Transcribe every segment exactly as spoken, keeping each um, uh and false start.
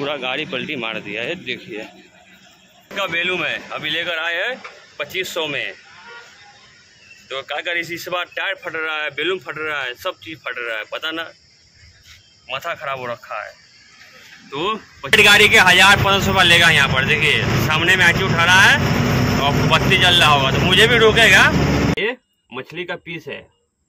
पूरा गाड़ी पलटी मार दिया है। देखिए का बेलूम है, अभी लेकर आए हैं पच्चीस सौ में। तो क्या करें, इस बार टायर फट रहा है, बेलूम फट रहा है, सब चीज़ फट रहा है, पता ना, माथा खराब हो रखा है। तो गाड़ी के हज़ार पंद्रह सौ रुपये लेगा यहाँ पर। देखिए सामने में आँची उठा रहा है और बत्ती जल रहा होगा तो मुझे भी रोकेगा। ये मछली का पीस है।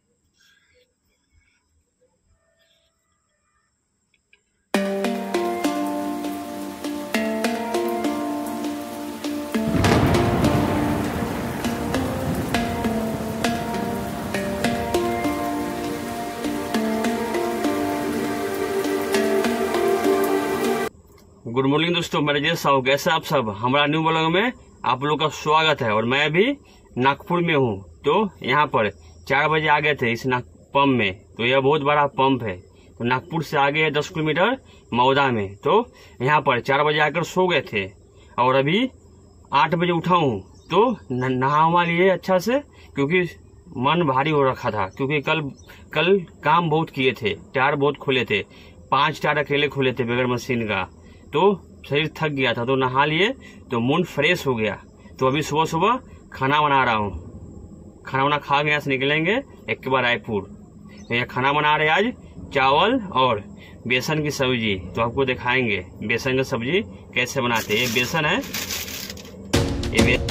गुड मॉर्निंग दोस्तों, मैं राजेश साहू, कैसे आप सब। हमारा न्यू ब्लॉग में आप लोग का स्वागत है। और मैं भी नागपुर में हूँ। तो यहाँ पर चार बजे आ गए थे इस नाग पंप में। तो यह बहुत बड़ा पंप है। तो नागपुर से आगे है दस किलोमीटर मौदा में। तो यहाँ पर चार बजे आकर सो गए थे और अभी आठ बजे उठा हूँ। तो नहा वहा लिए अच्छा से, क्योंकि मन भारी हो रखा था। क्योंकि कल कल काम बहुत किए थे, टायर बहुत खोले थे, पांच टायर अकेले खोले थे बगैर मशीन का। तो शरीर थक गया था, तो नहा लिए तो मूड फ्रेश हो गया। तो अभी सुबह सुबह खाना बना रहा हूँ। खाना वाना खा के यहाँ से निकलेंगे एक के बाद रायपुर। तो यहाँ खाना बना रहे आज चावल और बेसन की सब्जी। तो आपको दिखाएंगे बेसन की सब्जी कैसे बनाते हैं। ये बेसन है, ये बे...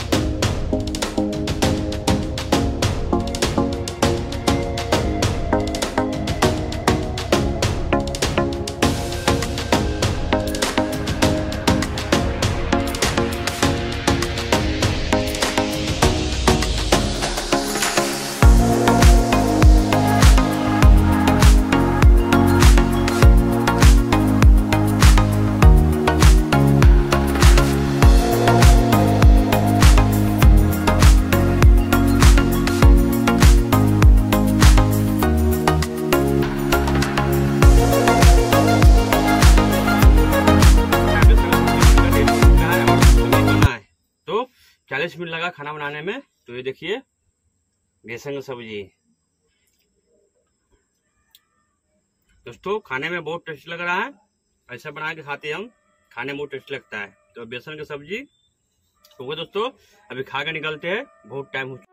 चालीस मिनट लगा खाना बनाने में। तो ये देखिए बेसन की सब्जी दोस्तों, खाने में बहुत टेस्टी लग रहा है। ऐसा बना के खाते हैं हम, खाने में बहुत टेस्टी लगता है। तो बेसन की सब्जी तो दोस्तों अभी खा के निकलते हैं, बहुत टाइम हो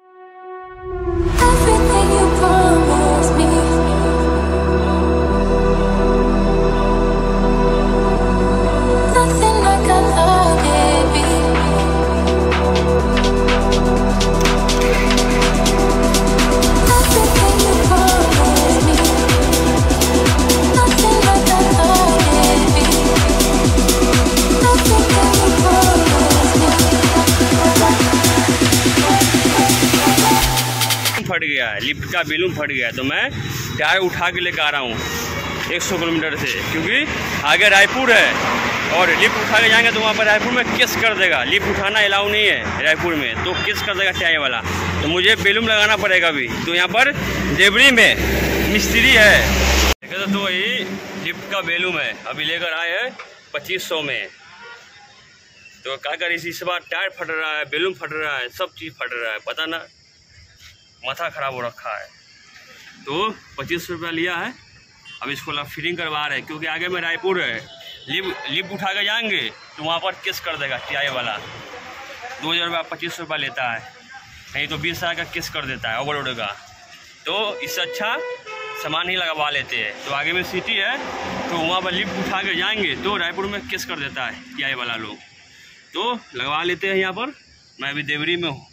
फट गया है, लिफ्ट का बेलूम फट गया है। तो मैं टायर उठा के लेकर आ रहा हूँ एक सौ किलोमीटर से, क्योंकि आगे रायपुर है और लिफ्ट उठा के जाएंगे तो वहाँ पर रायपुर में केस कर देगा। लिफ्ट उठाना अलाउ नहीं है रायपुर में, तो केस कर देगा टायर वाला। तो मुझे बेलूम लगाना पड़ेगा अभी। तो यहाँ पर देवरी में मिस्त्री है। देखो तो वही लिफ्ट का बेलूम है, अभी लेकर आए हैं पच्चीस सौ में। तो क्या करें, इस बार टायर फट रहा है, बेलूम फट रहा है, सब चीज़ फट रहा है, पता ना, माथा खराब हो रखा है। तो पच्चीस सौ रुपया लिया है। अब इसको फिटिंग करवा रहे हैं, क्योंकि आगे में रायपुर है। लिफ्ट लिफ्ट उठा के जाएंगे तो वहाँ पर केस कर देगा टीआई वाला। दो हज़ार रुपया पच्चीस सौ रुपया लेता है, नहीं तो बीस हज़ार का केस कर देता है ओवरलोड का। तो इससे अच्छा सामान ही लगवा लेते हैं। तो आगे में सिटी है, तो वहाँ पर लिफ्ट उठा के जाएंगे तो रायपुर में केस कर देता है टीआई वाला लोग। तो लगवा लेते हैं यहाँ पर। मैं अभी देवरी में हूँ।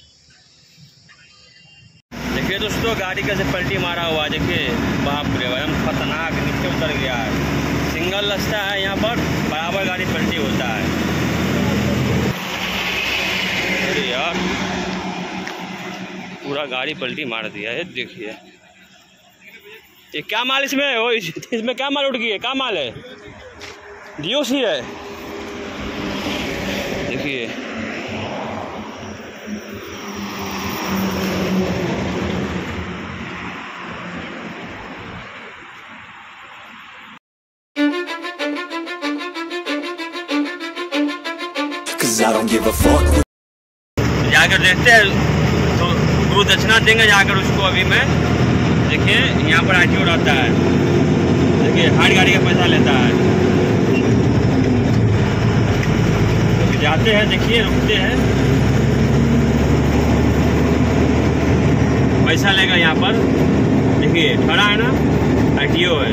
देखिए दोस्तों गाड़ी कैसे पलटी मारा हुआ, देखिए बाप रे, एकदम खतरनाक नीचे उतर गया है। सिंगल रास्ता है यहाँ पर, बराबर गाड़ी पलटी होता है। अरे यार पूरा गाड़ी पलटी मार दिया है। देखिए ये क्या माल इसमें हो, इसमें क्या माल उठ गई है, क्या माल है, जियो सी है। देखिए जाकर देखते हैं, तो गुरु दक्षिणा देंगे जाकर उसको। अभी मैं देखिए यहाँ पर आरटीओ रहता है, देखिए हर गाड़ी का पैसा लेता है। जाते हैं, देखिए रुकते हैं, पैसा लेगा यहाँ पर, देखिए खड़ा है ना, आई टी ओ है।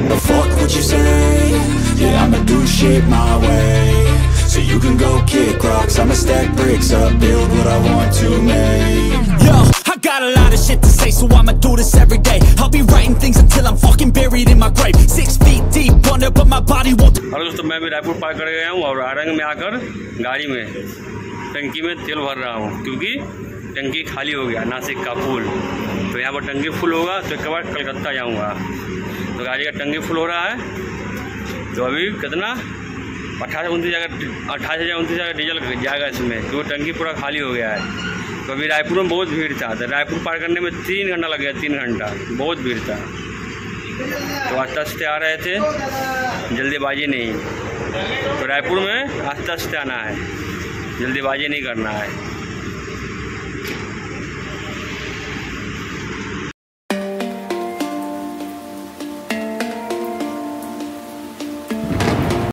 So you can go kick rocks, I'ma stack bricks up, build what I want to make. Yo, I got a lot of shit to say, so I'ma do this every day. I'll be writing things until I'm fucking buried in my grave. Six feet deep under, but my body won't. Hello दोस्तों, मैं भी रायपुर पार कर गया हूँ और आरंग में आकर गाड़ी में टंकी में तेल भर रहा हूँ, क्योंकि टंकी खाली हो गया, नासिक का पुल। तो यहाँ पर टंकी फुल होगा तो एक बार कलकत्ता जाऊँगा। तो गाड़ी का टंकी फुल हो रहा है, तो अभी कितना अट्ठाईस उनतीस जगह अट्ठाईस हज़ार उनतीस हज़ार डीजल जाएगा इसमें, क्योंकि टंकी पूरा खाली हो गया है। तो अभी रायपुर में बहुत भीड़ था, तो रायपुर पार करने में तीन घंटा लग गया, तीन घंटा बहुत भीड़ था। तो आस्ते आस्ते आ रहे थे, जल्दीबाजी नहीं। तो रायपुर में आस्ते आस्ते आना है, जल्दीबाजी नहीं करना है।